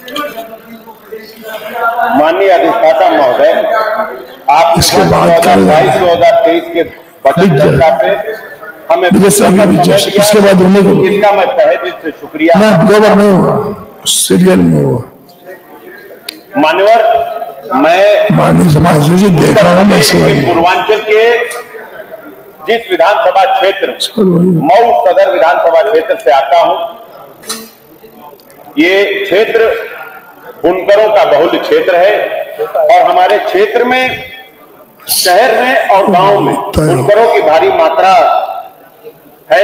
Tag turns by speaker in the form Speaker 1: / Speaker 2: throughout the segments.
Speaker 1: माननीय अधिष्ठाता महोदय, आप
Speaker 2: इसके बाद
Speaker 1: 2022-2023 के बजट चर्चा पे हमें
Speaker 2: इसके बाद होने को
Speaker 1: इसका मैं तहे दिल से शुक्रिया।
Speaker 2: मैं गवर्नर नहीं हुआ, सीरियल में हुआ।
Speaker 1: मान्यवर, मैं
Speaker 2: माननीय समाज जी देख रहा हूँ मैं
Speaker 1: पूर्वांचल के जिस विधानसभा क्षेत्र मऊ सदर विधानसभा क्षेत्र से आता हूं, ये क्षेत्र बुनकरों का बहुल क्षेत्र है और हमारे क्षेत्र में, शहर में और गांव में बुनकरों की भारी मात्रा है,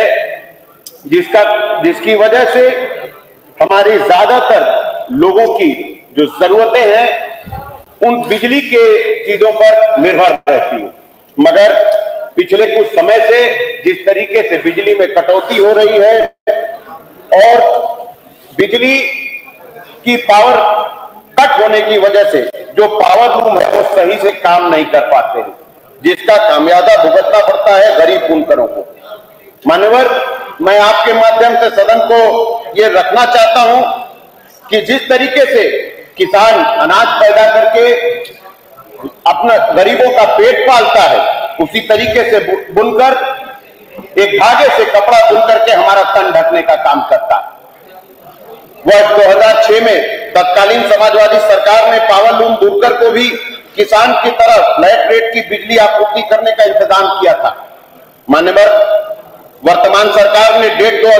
Speaker 1: जिसकी वजह से हमारी ज्यादातर लोगों की जो जरूरतें हैं उन बिजली के चीजों पर निर्भर रहती है। मगर पिछले कुछ समय से जिस तरीके से बिजली में कटौती हो रही है और बिजली की पावर कट होने की वजह से जो पावर लूम है वो सही से काम नहीं कर पाते हैं, जिसका खामियाजा भुगतना पड़ता है गरीब बुनकरों को। मान्यवर, मैं आपके माध्यम से सदन को ये रखना चाहता हूं कि जिस तरीके से किसान अनाज पैदा करके अपना गरीबों का पेट पालता है, उसी तरीके से बुनकर एक धागे से कपड़ा बुनकर के हमारा तन ढकने का काम करता है। वर्ष 2006 में तत्कालीन समाजवादी सरकार ने पावर लूम बुनकर को भी किसान की तरफ फ्लैट रेट की बिजली आपूर्ति करने का इंतजाम किया था। मान्यवर, वर्तमान सरकार ने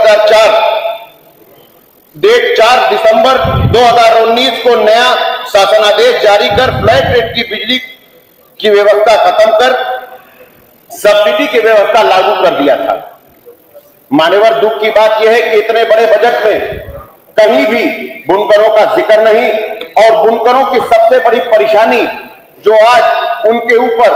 Speaker 1: डेट 4 दिसंबर 2019 को नया शासनादेश जारी कर फ्लैट रेट की बिजली की व्यवस्था खत्म कर सब्सिडी की व्यवस्था लागू कर दिया था। मान्यवर, दुख की बात यह है कि इतने बड़े बजट में कहीं भी बुनकरों का जिक्र नहीं और बुनकरों की सबसे बड़ी परेशानी जो आज उनके ऊपर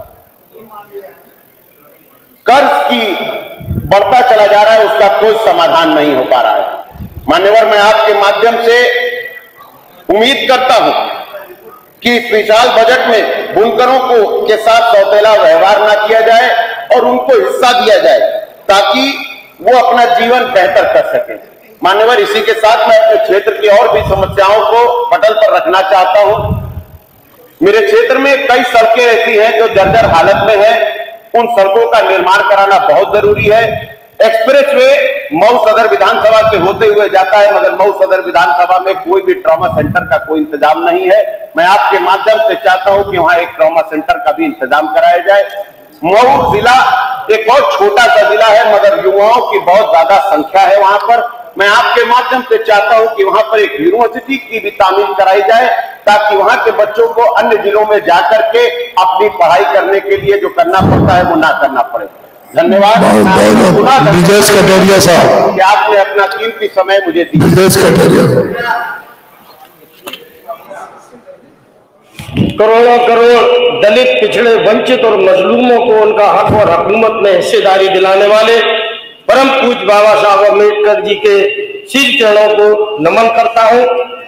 Speaker 1: कर्ज की बढ़ता चला जा रहा है, उसका कोई समाधान नहीं हो पा रहा है। मान्यवर, मैं आपके माध्यम से उम्मीद करता हूं कि इस विशाल बजट में बुनकरों को के साथ सौतेला व्यवहार ना किया जाए और उनको हिस्सा दिया जाए ताकि वो अपना जीवन बेहतर कर सके। मान्यवर, इसी के साथ मैं अपने क्षेत्र की और भी समस्याओं को पटल पर रखना चाहता हूं। मेरे क्षेत्र में कई सड़कें ऐसी हैं जो जर्जर हालत में है, उन सड़कों का निर्माण कराना बहुत जरूरी है। एक्सप्रेसवे मऊ सदर विधानसभा से होते हुए जाता है, मगर मऊ सदर विधानसभा में कोई भी ट्रॉमा सेंटर का कोई इंतजाम नहीं है। मैं आपके माध्यम से चाहता हूं कि वहां एक ट्रॉमा सेंटर का भी इंतजाम कराया जाए। मऊ जिला एक बहुत छोटा सा जिला है, मगर युवाओं की बहुत ज्यादा संख्या है वहां पर। मैं आपके माध्यम से चाहता हूं कि वहां पर एक यूनिवर्सिटी की भी तामील कराई जाए ताकि वहां के बच्चों को अन्य जिलों में जाकर के अपनी पढ़ाई करने के लिए जो करना पड़ता है वो ना करना पड़े। धन्यवाद।
Speaker 2: ब्रिजेश कटेरिया साहब,
Speaker 1: कि आपने अपना कीमती समय मुझे दिया।
Speaker 2: ब्रिजेश कटेरिया,
Speaker 3: करोड़ों करोड़ दलित, पिछड़े, वंचित और मजलूमों को उनका हक और हुकूमत में हिस्सेदारी दिलाने वाले परम पूज्य बाबा साहब अम्बेडकर जी के शील चरणों को नमन करता हूं।